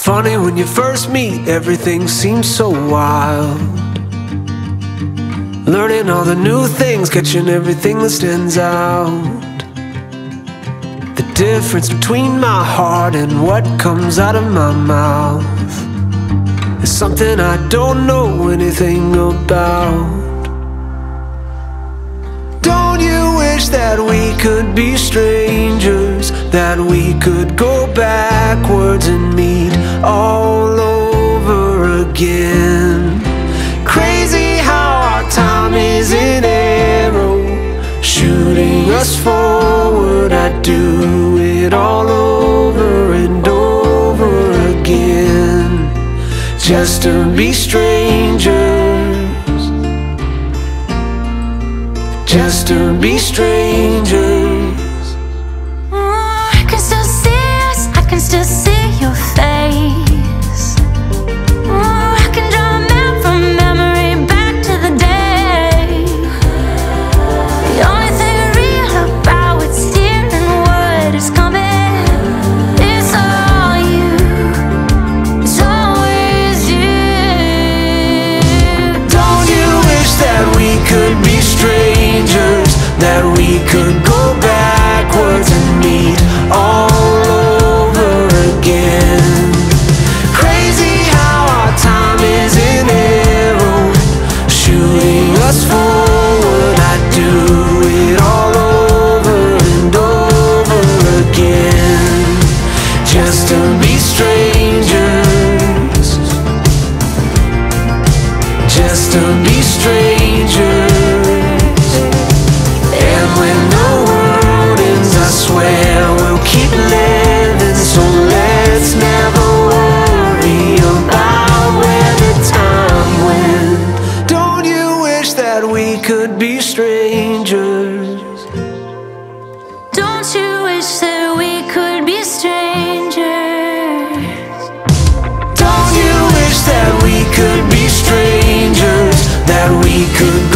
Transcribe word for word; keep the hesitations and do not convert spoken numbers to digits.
Funny when you first meet, everything seems so wild. Learning all the new things, catching everything that stands out. The difference between my heart and what comes out of my mouth is something I don't know anything about. Don't you wish that we could be strangers, that we could go backwards and meet all over again? Crazy how our time is an arrow shooting us forward. I'd do it all over and over again just to be strangers, just to be strangers. I can still see us, I can still see your face. I can draw a map from memory back to the day. The only thing real about what's here and what is coming is all you, it's always you. Don't you wish that we could be strangers, that we could go backwards and meet all over again? Crazy how our time is an arrow shooting us forward. I'd do it all over and over again just to be strangers, just to be strangers. And when the world ends, I swear we'll keep living. So let's never worry about where the time went. Don't you wish that we could be strangers? Don't you wish that we could be strangers? Don't you wish that we could be strangers, that we could go